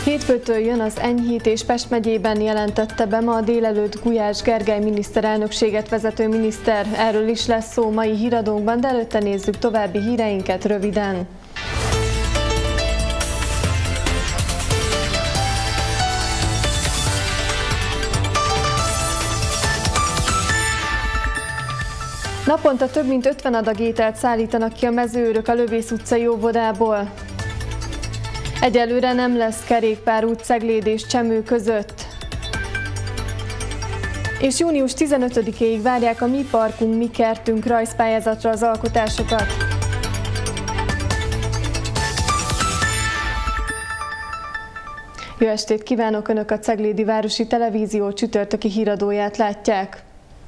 Hétfőtől jön az enyhítés. Pest megyében jelentette be ma délelőtt Gulyás Gergely miniszterelnökséget vezető miniszter. Erről is lesz szó mai híradónkban, de előtte nézzük további híreinket röviden. Naponta több mint 50 adag ételt szállítanak ki a mezőőrök a Lövész utcai óvodából. Egyelőre nem lesz kerékpárút Cegléd és Csemő között. És június 15-éig várják a Mi Parkunk, Mi Kertünk rajzpályázatra az alkotásokat. Jó estét kívánok! Önök a Ceglédi Városi Televízió csütörtöki híradóját látják.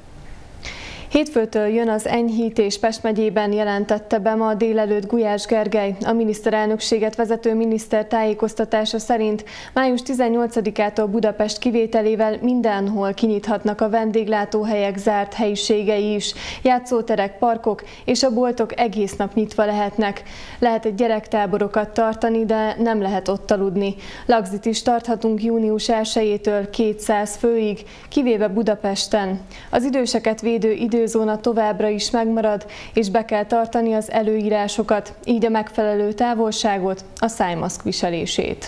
Hétfőtől jön az enyhítés. Pest megyében jelentette be ma délelőtt Gulyás Gergely. A miniszterelnökséget vezető miniszter tájékoztatása szerint május 18-ától Budapest kivételével mindenhol kinyithatnak a vendéglátóhelyek zárt helyiségei is. Játszóterek, parkok és a boltok egész nap nyitva lehetnek. Lehet gyerektáborokat tartani, de nem lehet ott aludni. Lagzit is tarthatunk június 1-től 200 főig, kivéve Budapesten. Az időseket védő időzóna továbbra is megmarad, és be kell tartani az előírásokat, így a megfelelő távolságot, a szájmaszk viselését.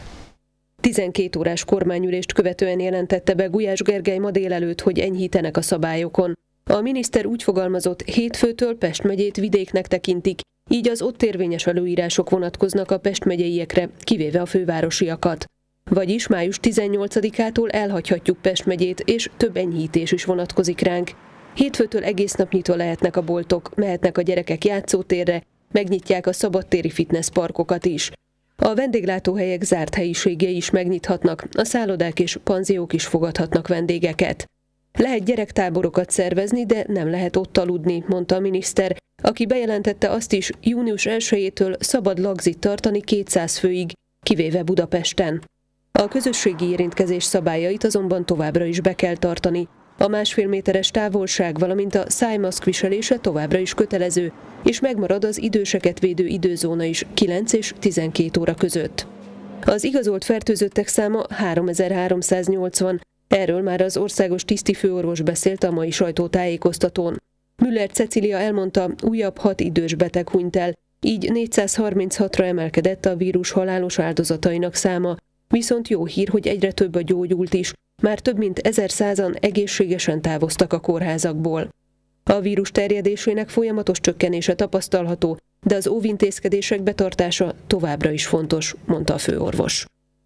12 órás kormányülést követően jelentette be Gulyás Gergely ma délelőtt, hogy enyhítenek a szabályokon. A miniszter úgy fogalmazott, hétfőtől Pest megyét vidéknek tekintik, így az ott érvényes előírások vonatkoznak a Pest megyeiekre, kivéve a fővárosiakat. Vagyis május 18-ától elhagyhatjuk Pest megyét, és több enyhítés is vonatkozik ránk. Hétfőtől egész nap nyitva lehetnek a boltok, mehetnek a gyerekek játszótérre, megnyitják a szabadtéri fitnessparkokat is. A vendéglátóhelyek zárt helyiségei is megnyithatnak, a szállodák és panziók is fogadhatnak vendégeket. Lehet gyerektáborokat szervezni, de nem lehet ott aludni, mondta a miniszter, aki bejelentette azt is, június 1-től szabad lagzit tartani 200 főig, kivéve Budapesten. A közösségi érintkezés szabályait azonban továbbra is be kell tartani. A 1,5 méteres távolság, valamint a szájmaszk viselése továbbra is kötelező, és megmarad az időseket védő időzóna is 9 és 12 óra között. Az igazolt fertőzöttek száma 3380, erről már az országos tisztifőorvos beszélt a mai sajtótájékoztatón. Müller Cecília elmondta, újabb 6 idős beteg hunyt el, így 436-ra emelkedett a vírus halálos áldozatainak száma, viszont jó hír, hogy egyre több a gyógyult is, már több mint 1100-an egészségesen távoztak a kórházakból. A vírus terjedésének folyamatos csökkenése tapasztalható, de az óvintézkedések betartása továbbra is fontos, mondta a főorvos.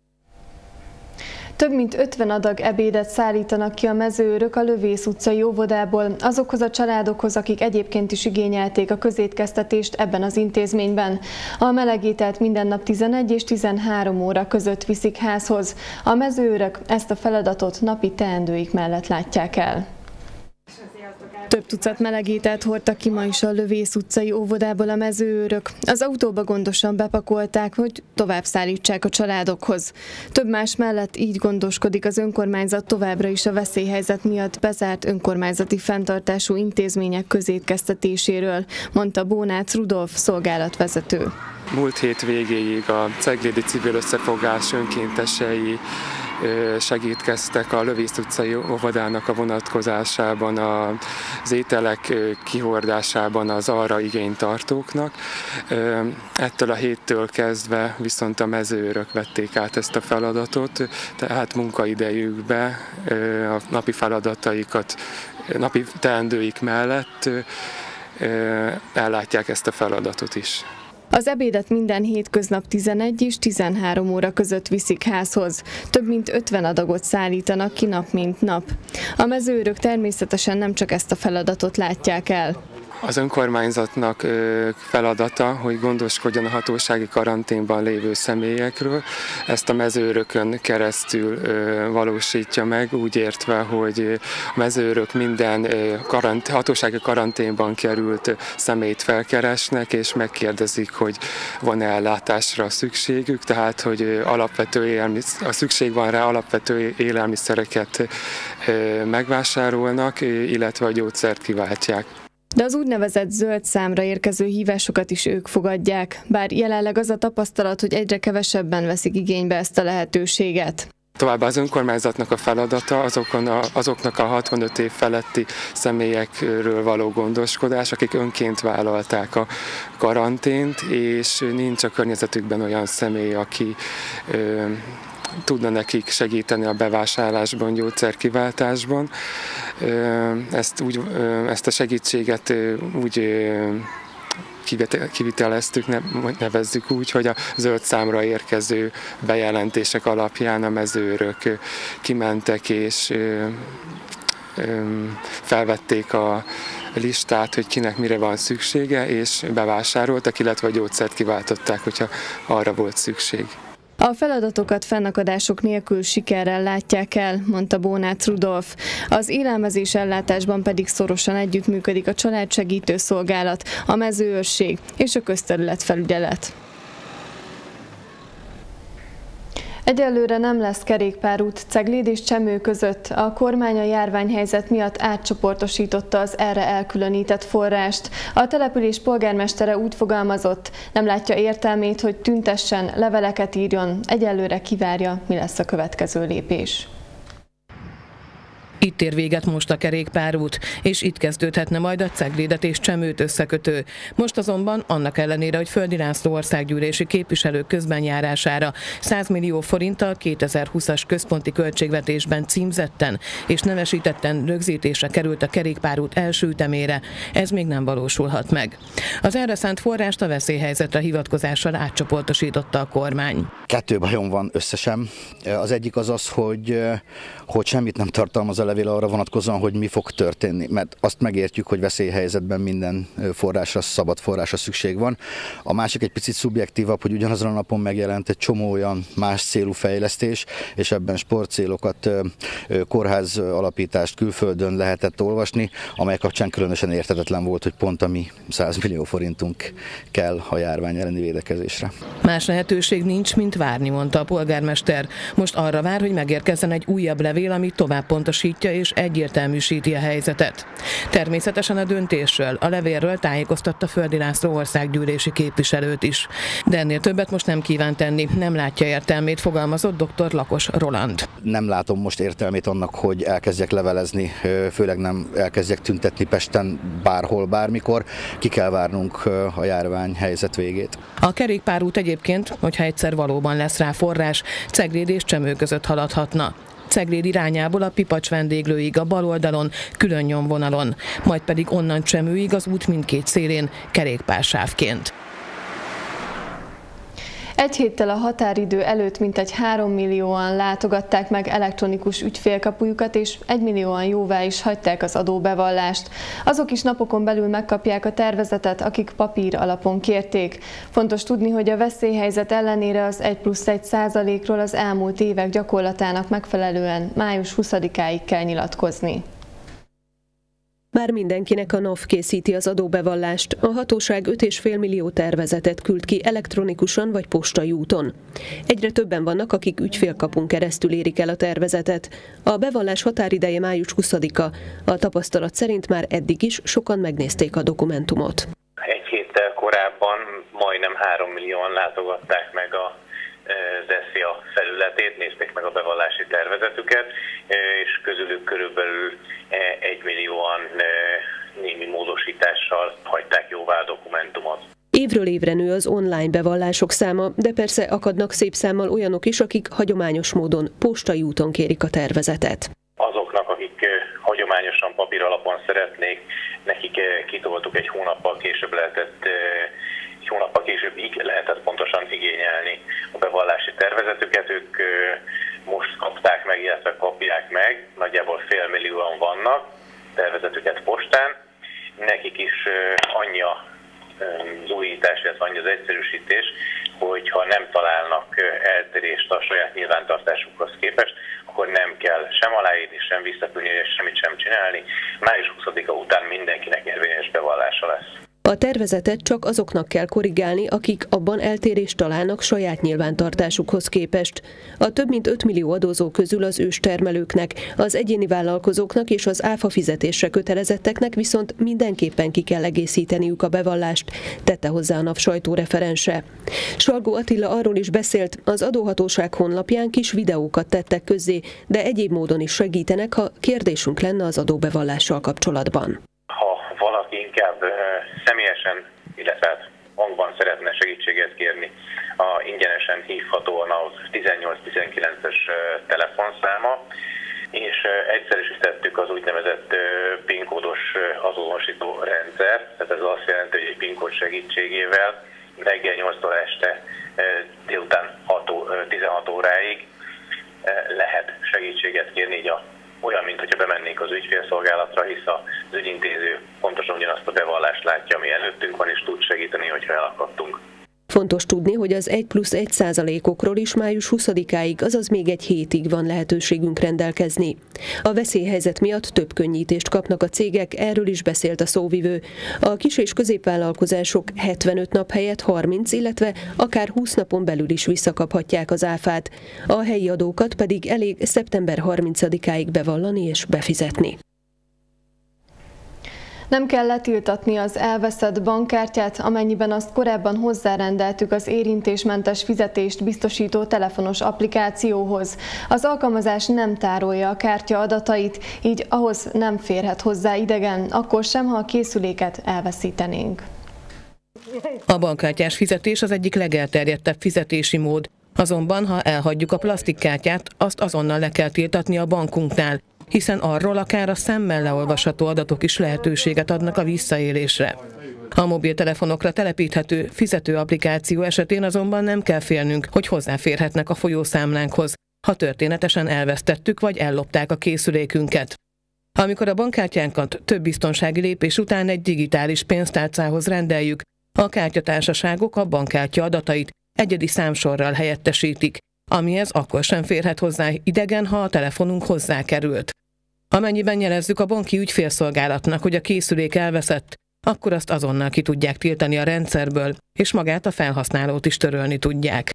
Több mint 50 adag ebédet szállítanak ki a mezőőrök a Lövész utcai óvodából azokhoz a családokhoz, akik egyébként is igényelték a közétkeztetést ebben az intézményben. A melegételt minden nap 11 és 13 óra között viszik házhoz. A mezőőrök ezt a feladatot napi teendőik mellett látják el. Több tucat melegételt hordtak ki ma is a Lövész utcai óvodából a mezőőrök. Az autóba gondosan bepakolták, hogy tovább szállítsák a családokhoz. Több más mellett így gondoskodik az önkormányzat továbbra is a veszélyhelyzet miatt bezárt önkormányzati fenntartású intézmények közétkeztetéséről, mondta Bónácz Rudolf szolgálatvezető. Múlt hét végéig a Ceglédi Civil Összefogás önkéntesei segítkeztek a Lövész utcai óvodának a vonatkozásában, az ételek kihordásában az arra igénytartóknak. Ettől a héttől kezdve viszont a mezőőrök vették át ezt a feladatot, tehát munkaidejükbe a napi feladataikat, napi teendőik mellett ellátják ezt a feladatot is. Az ebédet minden hétköznap 11 és 13 óra között viszik házhoz. Több mint 50 adagot szállítanak ki nap mint nap. A mezőőrök természetesen nem csak ezt a feladatot látják el. Az önkormányzatnak feladata, hogy gondoskodjon a hatósági karanténban lévő személyekről. Ezt a mezőőrökön keresztül valósítja meg, úgy értve, hogy a mezőőrök minden hatósági karanténban került személyt felkeresnek, és megkérdezik, hogy van-e ellátásra szükségük, tehát hogy a szükség van rá, alapvető élelmiszereket megvásárolnak, illetve a gyógyszert kiváltják. De az úgynevezett zöld számra érkező hívásokat is ők fogadják, bár jelenleg az a tapasztalat, hogy egyre kevesebben veszik igénybe ezt a lehetőséget. Továbbá az önkormányzatnak a feladata azoknak a 65 év feletti személyekről való gondoskodás, akik önként vállalták a karantént, és nincs a környezetükben olyan személy, aki tudna nekik segíteni a bevásárlásban, gyógyszerkiváltásban. Ezt a segítséget úgy kiviteleztük, nevezzük úgy, hogy a zöld számra érkező bejelentések alapján a mezőrök kimentek és felvették a listát, hogy kinek mire van szüksége, és bevásároltak, illetve a gyógyszert kiváltották, hogyha arra volt szükség. A feladatokat fennakadások nélkül sikerrel látják el, mondta Bónácz Rudolf. Az élelmezés ellátásban pedig szorosan együttműködik a családsegítő szolgálat, a mezőőrség és a közterületfelügyelet. Egyelőre nem lesz kerékpárút Cegléd és Csemő között. A kormány a járványhelyzet miatt átcsoportosította az erre elkülönített forrást. A település polgármestere úgy fogalmazott, nem látja értelmét, hogy tüntessen, leveleket írjon. Egyelőre kivárja, mi lesz a következő lépés. Itt ér véget most a kerékpárút, és itt kezdődhetne majd a Ceglédet és Csemőt összekötő. Most azonban annak ellenére, hogy Földi László országgyűlési képviselők közbenjárására 100 millió forinttal 2020-as központi költségvetésben címzetten és nevesítetten rögzítésre került a kerékpárút első ütemére, ez még nem valósulhat meg. Az erre szánt forrást a veszélyhelyzetre hivatkozással átcsoportosította a kormány. 2 bajom van összesen. Az egyik az, hogy semmit nem tartalmaz a levél arra vonatkozóan, hogy mi fog történni, mert azt megértjük, hogy veszélyhelyzetben minden forrásra, szabad forrásra szükség van. A másik egy picit szubjektívabb, hogy ugyanazon a napon megjelent egy csomó olyan más célú fejlesztés, és ebben sportcélokat, kórház alapítást külföldön lehetett olvasni, amely kapcsán különösen érthetetlen volt, hogy pont a mi 100 millió forintunk kell a járvány elleni védekezésre. Más lehetőség nincs, mint várni, mondta a polgármester. Most arra vár, hogy megérkezzen egy újabb levél, ami tovább pontosítja és egyértelműsíti a helyzetet. Természetesen a döntésről, a levélről tájékoztatta Földi László országgyűlési képviselőt is. De ennél többet most nem kíván tenni, nem látja értelmét, fogalmazott dr. Lakos Roland. Nem látom most értelmét annak, hogy elkezdjek levelezni, főleg nem elkezdjek tüntetni Pesten bárhol, bármikor. Ki kell várnunk a járványhelyzet végét. A kerékpárút egyébként, hogyha egyszer valóban lesz rá forrás, Cegléd és Csemő között haladhatna. Cegléd irányából a Pipacs vendéglőig a bal oldalon, külön nyomvonalon, majd pedig onnan Csemőig az út mindkét szélén kerékpársávként. Egy héttel a határidő előtt mintegy 3 millióan látogatták meg elektronikus ügyfélkapujukat, és 1 millióan jóvá is hagyták az adóbevallást. Azok is napokon belül megkapják a tervezetet, akik papír alapon kérték. Fontos tudni, hogy a veszélyhelyzet ellenére az 1+1%-ról az elmúlt évek gyakorlatának megfelelően május 20-áig kell nyilatkozni. Bár mindenkinek a NAV készíti az adóbevallást, a hatóság 5,5 millió tervezetet küld ki elektronikusan vagy postai úton. Egyre többen vannak, akik ügyfélkapun keresztül érik el a tervezetet. A bevallás határideje május 20-a. A tapasztalat szerint már eddig is sokan megnézték a dokumentumot. Egy héttel korábban majdnem 3 millióan látogatták meg az SZIA felületét, nézték meg a bevallási tervezetüket, és közülük körülbelül 1 millióan némi módosítással hagyták jóvá a dokumentumot. Évről évre nő az online bevallások száma, de persze akadnak szép számmal olyanok is, akik hagyományos módon postai úton kérik a tervezetet. Azoknak, akik hagyományosan papír alapon szeretnék, nekik kitoltuk egy hónappal későbbig lehetett pontosan igényelni a bevallási tervezetüket. Ők most kapták meg, illetve kapják meg, nagyjából 500 000-an vannak tervezetüket postán. Nekik is annyi az újítás, illetve annyi az egyszerűsítés, hogyha nem találnak eltérést a saját nyilvántartásukhoz képest, akkor nem kell sem aláírni, sem visszaküldni, és semmit sem csinálni. Május 20-a után mindenkinek érvényes bevallása lesz. A tervezetet csak azoknak kell korrigálni, akik abban eltérést találnak saját nyilvántartásukhoz képest. A több mint 5 millió adózó közül az őstermelőknek, az egyéni vállalkozóknak és az áfa fizetésre kötelezetteknek viszont mindenképpen ki kell egészíteniük a bevallást, tette hozzá a NAV sajtóreferense. Salgó Attila arról is beszélt, az adóhatóság honlapján kis videókat tettek közzé, de egyéb módon is segítenek, ha kérdésünk lenne az adóbevallással kapcsolatban. Valaki inkább személyesen, illetve hangban szeretne segítséget kérni, ingyenesen hívhatóan a 1819-es telefonszáma, és egyszerűsítettük az úgynevezett PIN-kódos azonosító rendszer, tehát ez azt jelenti, hogy egy PIN-kód segítségével reggel 8-tól este délután 16 óráig lehet segítséget kérni, így olyan, mint hogyha bemennénk az ügyfélszolgálatra, hisz az ügyintéző pontosan ugyanazt a bevallást látja, ami előttünk van, és tud segíteni, hogyha elakadtunk. Fontos tudni, hogy az 1+1%-okról is május 20-áig, azaz még egy hétig van lehetőségünk rendelkezni. A veszélyhelyzet miatt több könnyítést kapnak a cégek, erről is beszélt a szóvivő. A kis- és középvállalkozások 75 nap helyett 30, illetve akár 20 napon belül is visszakaphatják az áfát. A helyi adókat pedig elég szeptember 30-áig bevallani és befizetni. Nem kell letiltatni az elveszett bankkártyát, amennyiben azt korábban hozzárendeltük az érintésmentes fizetést biztosító telefonos applikációhoz. Az alkalmazás nem tárolja a kártya adatait, így ahhoz nem férhet hozzá idegen, akkor sem, ha a készüléket elveszítenénk. A bankkártyás fizetés az egyik legelterjedtebb fizetési mód. Azonban, ha elhagyjuk a plastikkártyát, azt azonnal le kell tiltatni a bankunknál, hiszen arról akár a szemmel leolvasható adatok is lehetőséget adnak a visszaélésre. A mobiltelefonokra telepíthető fizető applikáció esetén azonban nem kell félnünk, hogy hozzáférhetnek a folyószámlánkhoz, ha történetesen elvesztettük vagy ellopták a készülékünket. Amikor a bankkártyánkat több biztonsági lépés után egy digitális pénztárcához rendeljük, a kártyatársaságok a bankkártya adatait egyedi számsorral helyettesítik, amihez akkor sem férhet hozzá idegen, ha a telefonunk hozzákerült. Amennyiben jelezzük a banki ügyfélszolgálatnak, hogy a készülék elveszett, akkor azt azonnal ki tudják tiltani a rendszerből, és magát a felhasználót is törölni tudják.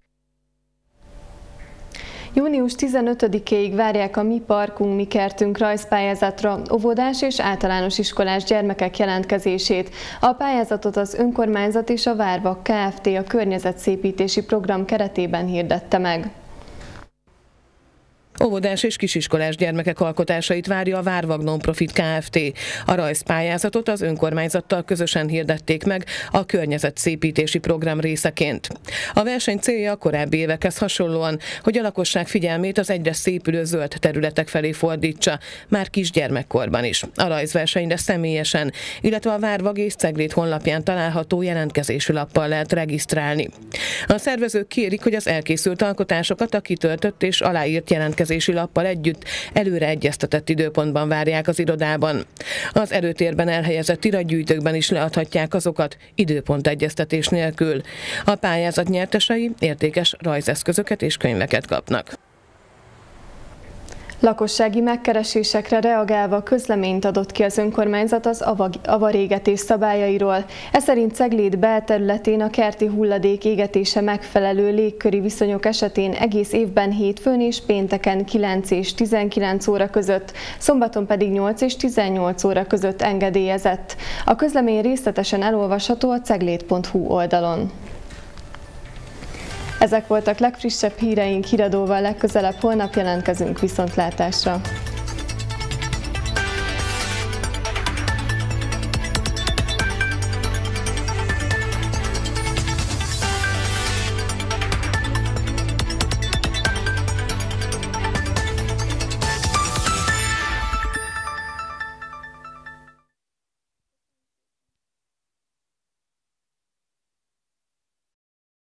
Június 15-éig várják a Mi Parkunk, Mi Kertünk rajzpályázatra óvodás és általános iskolás gyermekek jelentkezését. A pályázatot az önkormányzat és a Várvak Kft. A környezetszépítési program keretében hirdette meg. Óvodás és kisiskolás gyermekek alkotásait várja a Várvak Non-Profit Kft. A rajzpályázatot az önkormányzattal közösen hirdették meg a környezetszépítési program részeként. A verseny célja a korábbi évekhez hasonlóan, hogy a lakosság figyelmét az egyre szépülő zöld területek felé fordítsa, már kisgyermekkorban is. A rajzversenyre személyesen, illetve a Várvag és Cegléd honlapján található jelentkezési lappal lehet regisztrálni. A szervezők kérik, hogy az elkészült alkotásokat a kitöltött és aláírt jelentkezési lappal együtt előre egyeztetett időpontban várják az irodában. Az előtérben elhelyezett iratgyűjtőkben is leadhatják azokat időpontegyeztetés nélkül. A pályázat nyertesei értékes rajzeszközöket és könyveket kapnak. Lakossági megkeresésekre reagálva közleményt adott ki az önkormányzat az avarégetés szabályairól. Ez szerint Cegléd belterületén a kerti hulladék égetése megfelelő légköri viszonyok esetén egész évben hétfőn és pénteken 9 és 19 óra között, szombaton pedig 8 és 18 óra között engedélyezett. A közlemény részletesen elolvasható a cegléd.hu oldalon. Ezek voltak legfrissebb híreink, híradóval legközelebb holnap jelentkezünk, viszontlátásra!